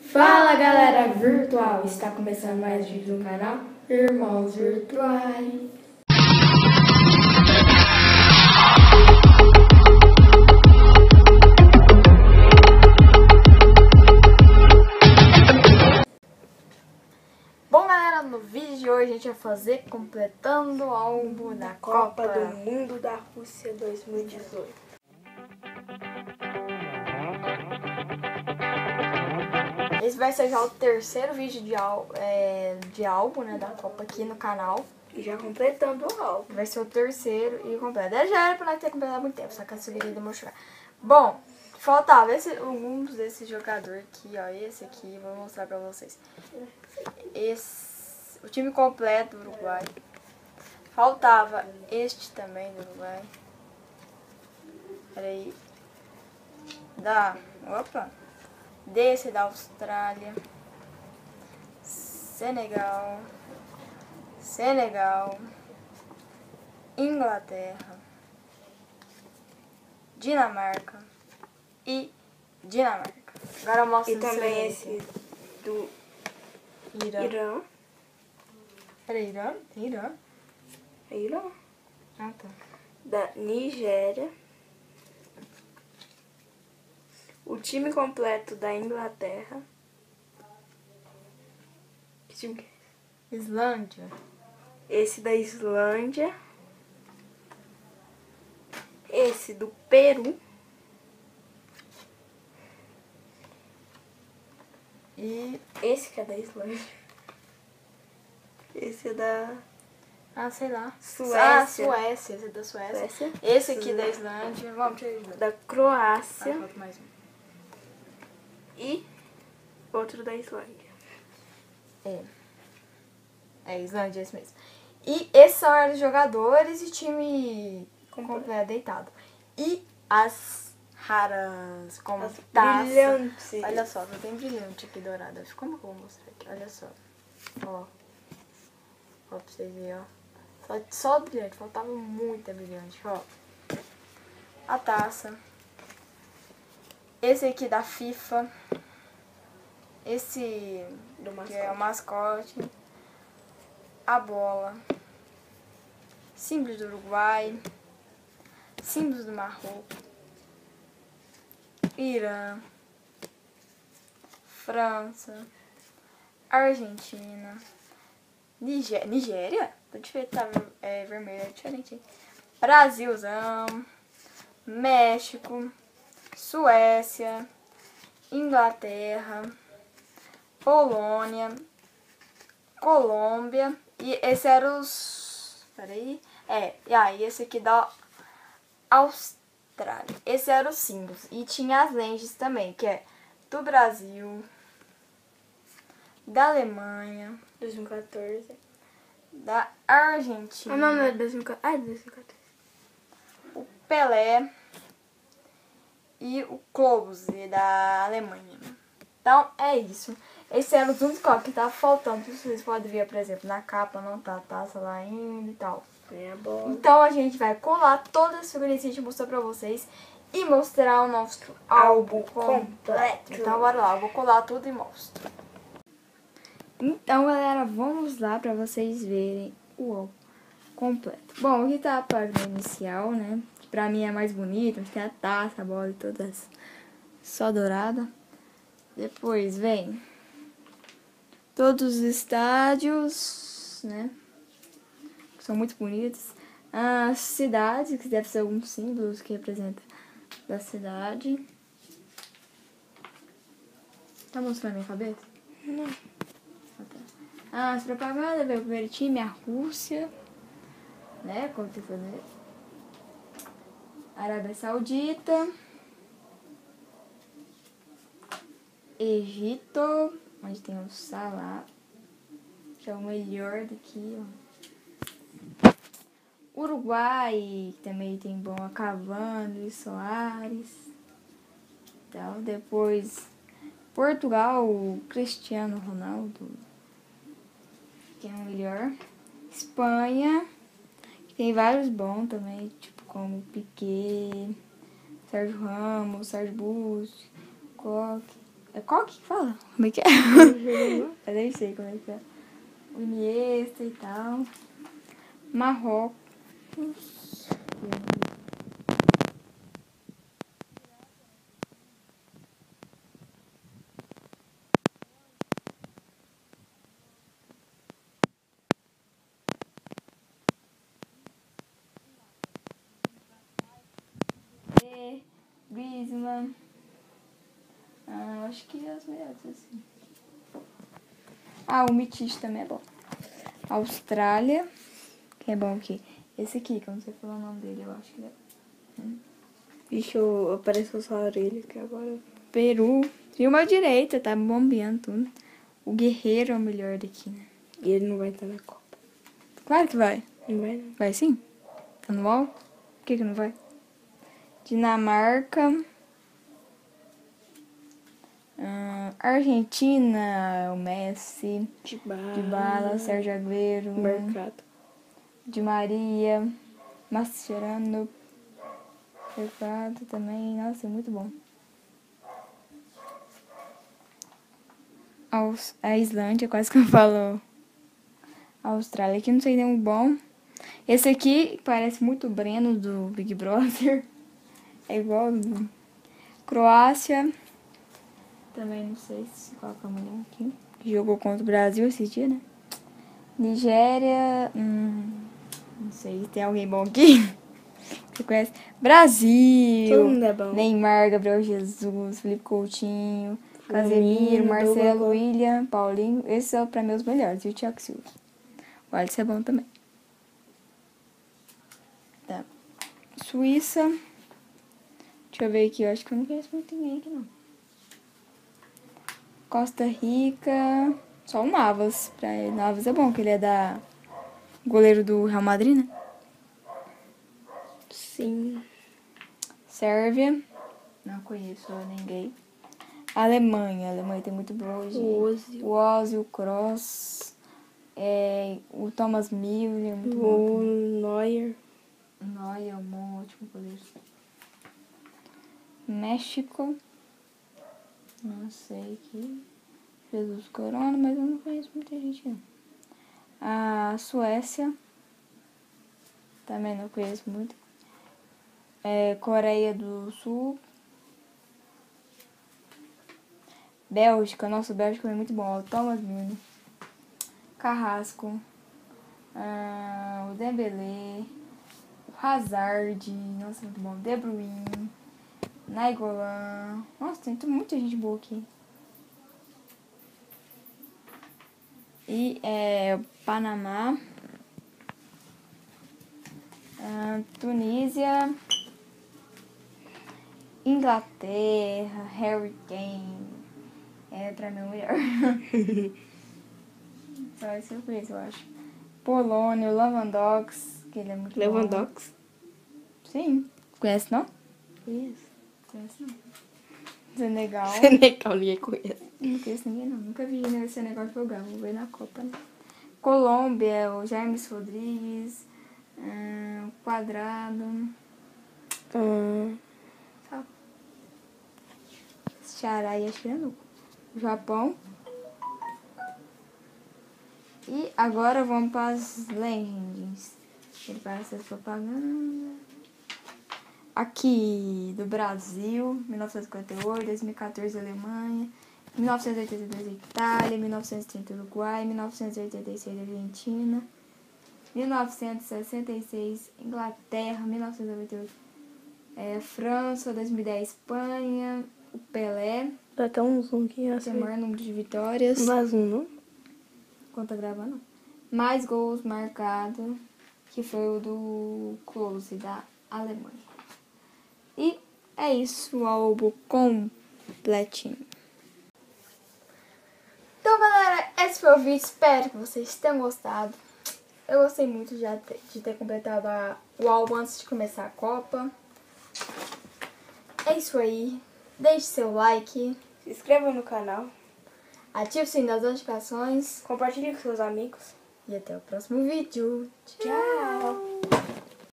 Fala galera virtual, está começando mais um vídeo no canal Irmãos Virtuais. Bom galera, no vídeo de hoje a gente vai fazer completando o álbum da Copa do Mundo da Rússia 2018. Esse vai ser já o terceiro vídeo de álbum, né, da Copa aqui no canal. E já completando o álbum. Vai ser o terceiro e completo. Já era pra nós ter completado há muito tempo, só que a seguida demonstrar. Bom, faltava alguns desses jogadores aqui, ó. Esse aqui, vou mostrar pra vocês. O time completo do Uruguai. Faltava este também do Uruguai. Peraí. Desse da Austrália. Senegal. Inglaterra. Dinamarca. E Dinamarca. Agora eu mostro E também esse do Irã. Peraí, Irã? Irã? É Irã? Ah, tá. Da Nigéria. O time completo da Inglaterra. Que time que é? Islândia. Esse da Islândia. Esse do Peru. E Esse que é da Islândia. Esse é da sei lá. Suécia. Suécia. Esse é da Suécia. Suécia. Esse aqui da Islândia. Vamos tirar isso. Da Croácia. Falta mais um. E outro da Islândia. Islândia, é esse mesmo. E esses são os jogadores e time completo deitado. E as raras, como As taça. brilhantes. Olha só, só tem brilhante aqui dourada. Como que eu vou mostrar aqui? Olha só. Ó pra vocês verem, ó. Só brilhante, faltava muita brilhante, ó. A taça. Esse aqui da FIFA. Esse Do mascote. que é o mascote. A bola. Símbolos do Uruguai. Símbolos do Marrocos. Irã. França. Argentina. Nigéria? Tá diferente, tá vermelho, é diferente, hein? Brasilzão. México. Suécia. Inglaterra. Polônia. Colômbia. E esse era os... Peraí. E esse aqui da Austrália. Esse era os símbolos. E tinha as lentes também, que é do Brasil. Da Alemanha. 2014. Da Argentina. Ah, não é 2014. Ah, é 2014. O Pelé. E o Klose, da Alemanha. Então, é isso. Esses eram os únicos copos que estavam faltando. Vocês podem ver, por exemplo, na capa não tá a taça lá ainda e tal. Tem a bola. Então, a gente vai colar todas as figurinhas que a gente mostrou pra vocês e mostrar o nosso álbum completo. Então, bora lá. Eu vou colar tudo e mostro. Então, galera, vamos lá pra vocês verem o álbum completo. Bom, aqui tá a página inicial, né? Que pra mim é mais bonita. Tem a taça, a bola e todas só dourada. Depois vem todos os estádios, né? Que são muito bonitos. As cidades, que deve ser alguns símbolos que representam da cidade. Tá mostrando minha cabeça? Não. As propagandas, veio o primeiro time, a Rússia, né? Como tem que fazer. Arábia Saudita. Egito, onde tem o Salah, que é o melhor daqui, ó. Uruguai, que também tem bom a Cavani, Luis Soares. Então, depois Portugal, o Cristiano Ronaldo, que é o melhor. Espanha, que tem vários bons também, tipo como Piqué, Sérgio Ramos, Sérgio Busquets, Coque. É Coque que fala? Como é que é? Eu nem sei como é que é. O Iniesta e tal. Marrocos. Griezmann. Acho que as melhores assim. O Mitich também é bom. Austrália. Que é bom aqui. Esse aqui, que eu não sei falar o nome dele, eu acho que é. Vixe, apareceu só a orelha aqui agora. Peru. E uma direita, tá bombeando tudo. O Guerreiro é o melhor daqui, né? E ele não vai estar na Copa. Claro que vai. Não vai, não. Vai sim? Tá no UOL? Por que não vai? Dinamarca. Argentina, o Messi. Dybala, Sérgio Agüero. Mercado. Di Maria. Mascherano. Mercado também. Nossa, é muito bom. A Islândia, quase que eu falo. A Austrália, aqui não sei nenhum bom. Esse aqui parece muito o Breno do Big Brother. É igual. Croácia. Também não sei se coloca a mulher aqui. Que jogou contra o Brasil esse dia, né? Nigéria. Não sei se tem alguém bom aqui. Você conhece? Brasil. Todo mundo é bom. Neymar, Gabriel Jesus, Felipe Coutinho, Casemiro, Marcelo, William, Paulinho. Esses são pra mim os melhores. E o Thiago Silva. O Alisson é bom também. Tá. Suíça. Deixa eu ver aqui. Eu acho que eu não conheço muito ninguém aqui, não. Costa Rica. Só o Navas. Pra ele. Navas é bom, que ele é da goleiro do Real Madrid, né? Sim. Sérvia. Não conheço ninguém. Alemanha. A Alemanha tem muito bom hoje. O Ozil, o Kroos. O Thomas Müller. Muito bom. O Neuer. Neuer é um ótimo goleiro. México. Não sei aqui. Jesus Corona, mas eu não conheço muita gente, não. A Suécia. Também não conheço muito. Coreia do Sul. Bélgica. Nossa, Bélgica é muito bom. O Thomas Müller. Carrasco. O Dembélé. O Hazard. Nossa, muito bom. De Bruyne. Nainggolan. Nossa, tem muita gente boa aqui. E Panamá. Tunísia. Inglaterra. Harry Kane. Pra mim o melhor. Só esse eu conheço, eu acho. Polônia, o Lewandowski, que ele é muito Lewandowski? Bom. Sim. Conhece, não? Conheço. Conhece, não. Senegal. Senegal, ninguém conhece. Não conheço ninguém, não. Nunca vi o Senegal jogar. Vou ver na Copa, né? Colômbia, o James Rodrigues. Quadrado. Só. Xará e Ashiranuko. Japão. E agora vamos para as legendas. Ele parece as propagandas. Aqui do Brasil, 1958, 2014 Alemanha, 1982 Itália, 1930 Uruguai, 1986 Argentina, 1966 Inglaterra, 1998 França, 2010 Espanha, o Pelé. Dá até um zoom aqui. Tem o maior número de vitórias. Não dá zoom, não? Quanto tá gravando? Mais gols marcados, que foi o do Klose, da Alemanha. E é isso, o álbum completinho. Então, galera, esse foi o vídeo. Espero que vocês tenham gostado. Eu gostei muito de ter completado o álbum antes de começar a Copa. É isso aí. Deixe seu like. Se inscreva no canal. Ative o sininho das notificações. Compartilhe com seus amigos. E até o próximo vídeo. Tchau!